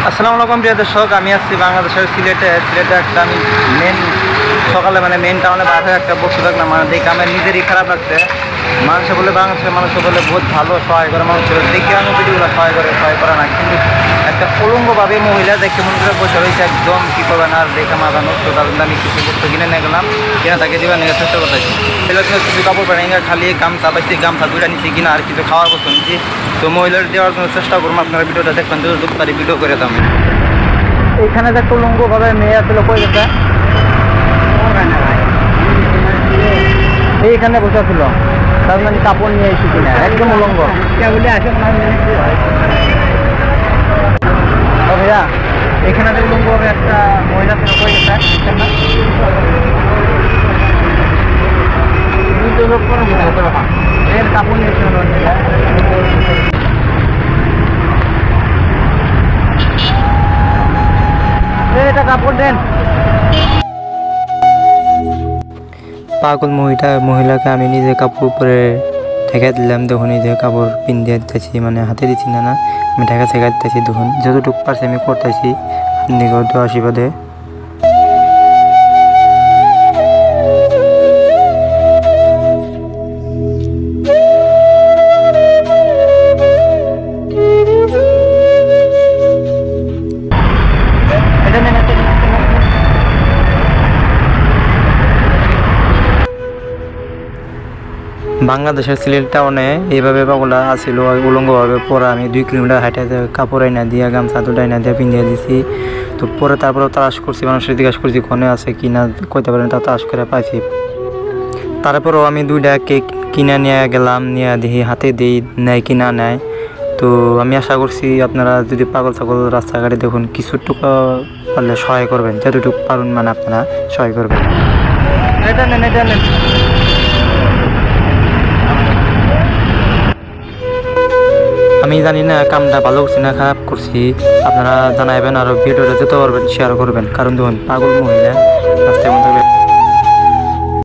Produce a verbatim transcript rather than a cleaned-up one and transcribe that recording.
আসসালামু আলাইকুম প্রিয় দর্শক, আমি আসছি বাংলাদেশের সিলেটে। সিলেটে একটা আমি মেন সকালে মানে মেন টাউনে বার হয়ে একটা বসে থাকলাম, মানে দেখে আমার নিজেরই খারাপ লাগছে। মানুষ বলে বাংলাদেশের মানুষ বলে বহুত ভালো সহায় করে, মানুষ দেখে আমি ভিডিওগুলো সহায় করে সহায় করে না, কিন্তু একটা উলঙ্গভাবে মহিলা দেখে মনে করে বসে রয়েছে একদম কী করবে না। আর দেখে মাথা নষ্ট, তার জন্য আমি কিছু বস্তু কিনে নিয়ে গেলাম, কিনা তাকে দেওয়ার নিয়ে চেষ্টা করতেছি। এগুলো কিছু কাপড় পাই খালি গামছা পাইছি, গামছা দুইটা নিচ্ছি কিনা আর কিছু খাওয়ার বস্তু নিচ্ছি। তো মহিলার দেওয়ার জন্য চেষ্টা করবো, আপনারা ভিডিওটা দেখবেন, যতটুকু পারি ভিডিও করে দাম। এখানে যে উলঙ্গভাবে মেয়ে আসলে কই গেছে, এইখানে বসে ছিল, তার মানে কাপড় নিয়ে এসেছি কিনা একদম উলঙ্গ ভাইয়া। এখানে যে উলঙ্গভাবে একটা মহিলা ছিল কই গেছে, এর কাপড় নিয়ে এসেছিল। এটা কাপড় দেন। পাগল মহিলা মহিলাকে আমি নিজে কাপড় উপরে ঠেকা দিলাম, দেখুন নিজে কাপড় পিন দিয়ে দিতেছি, মানে হাতে দিচ্ছি না না আমি ঠেকা ঠেকা দিতেছি। দেখুন যতটুকু পারছি আমি করতেছি, আপনাদেরকেও তো আশীর্বাদে। বাংলাদেশের সিলেট টাউনে এইভাবে পাগলা আসছিল উলঙ্গভাবে পরে আমি দুই কিলোমিটার হাইটে কাপড় আইনা দিয়া গামছা দুটো আইনা দিয়ে পিন্ধিয়ে দিছি। তো পরে তারপরেও তালাশ করছি, মানুষের জিজ্ঞাসা করছি কোনে আছে কিনা, কইতে পারেন তা তালাশ করে পাইছি। তারপরেও আমি দুইটা কেক কিনে নিয়ে গেলাম, নিয়ে দেখি হাতে দিই নেয় কি না নেয়। তো আমি আশা করছি আপনারা যদি পাগল ছাগল রাস্তাঘাটে দেখুন কিছুটুকু পারলে সহায় করবেন, যতটুকু পারুন মানে আপনারা সহায় করবেন। এটা নেন এটা নেন। আমি জানি না কামটা ভালো করছি না খারাপ করছি, আপনারা জানাইবেন আর ভিডিওটা যত পারবেন শেয়ার করবেন, কারণ দেখুন পাগল মহিলা রাস্তায় মতো